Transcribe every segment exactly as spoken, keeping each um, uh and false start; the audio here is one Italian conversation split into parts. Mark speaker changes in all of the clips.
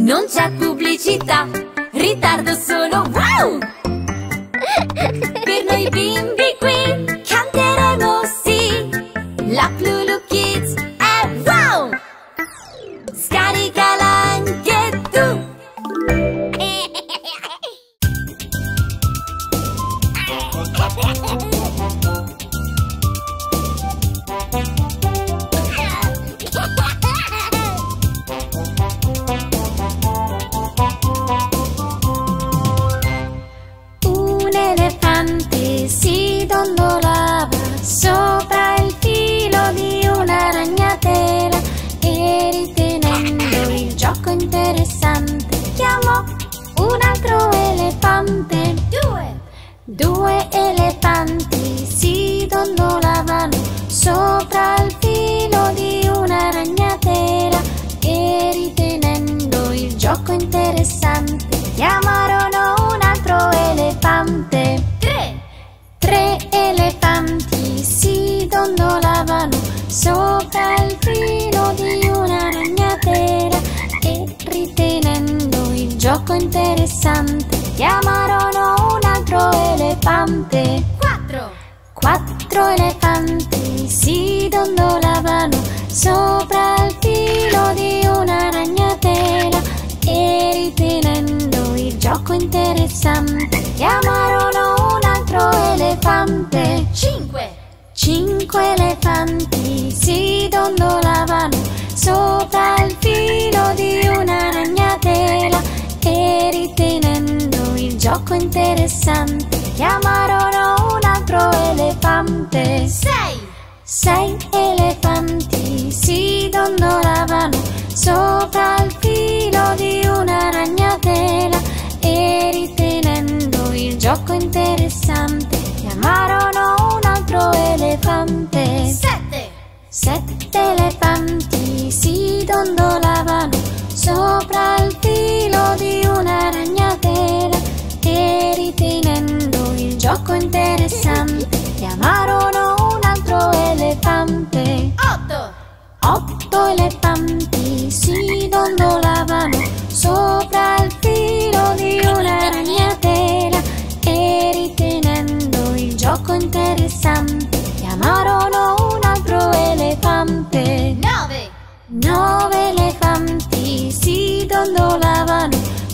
Speaker 1: Non c'è pubblicità, ritardo solo wow! Per noi bimbi qui canteremo sì, la Lulu Kids è wow! Scaricala anche tu! Un elefante si dondolava sopra il filo di una ragnatela e ritenendo il gioco interessante chiamò un altro elefante. Due! Due elefanti si dondolavano sopra il filo di una ragnatela e ritenendo il gioco interessante chiamarono un altro elefante. Tre! Tre elefanti si dondolavano sopra il filo di una ragnatela e ritenendo il gioco interessante chiamarono un altro elefante. Quattro! Quattro elefanti si dondolavano sopra il filo di una ragnatela e ritenendo il gioco interessante chiamarono un altro elefante. Cinque! Cinque elefanti si dondolavano sopra il filo di una ragnatela e ritenendo il gioco interessante chiamarono un altro elefante. Sei! Sei elefanti si dondolavano sopra il filo di una ragnatela e ritenendo il gioco interessante chiamarono un altro elefante. Sette! Sette elefanti si dondolavano sopra il filo di una ragnatela e ritenendo il gioco interessante chiamarono un altro elefante. Otto! Otto elefanti si dondolavano sopra il filo di una ragnatela e ritenendo il gioco interessante chiamarono un altro elefante. Nove! Nove elefanti si dondolavano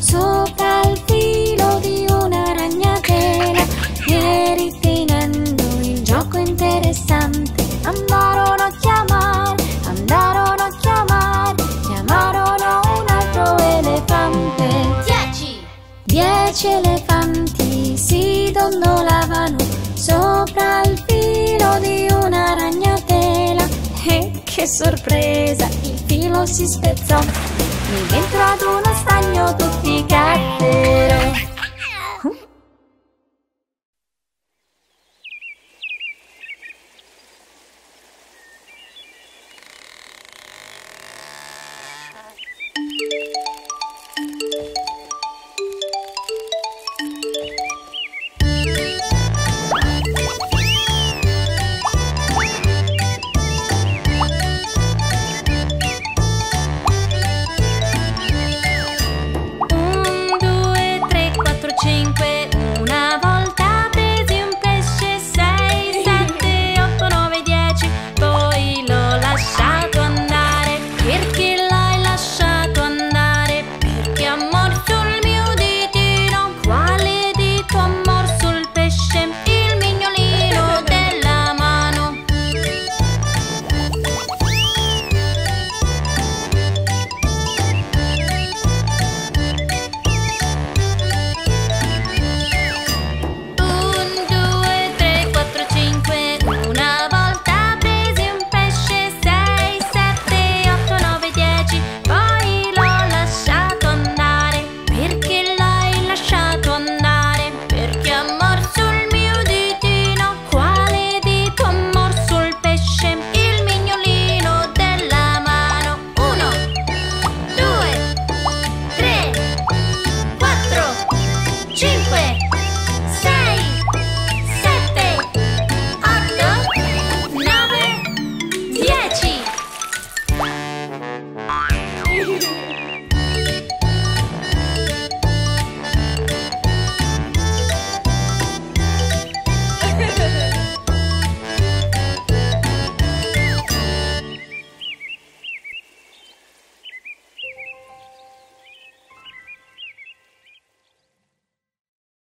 Speaker 1: sopra il filo di una ragnatela e ritenendo il gioco interessante andarono a chiamare, andarono a chiamare, chiamarono un altro elefante. Dieci! Dieci elefanti si dondolavano sopra il filo di una ragnatela e che sorpresa, il filo si spezzò e dentro ad uno stagno tutti caddero.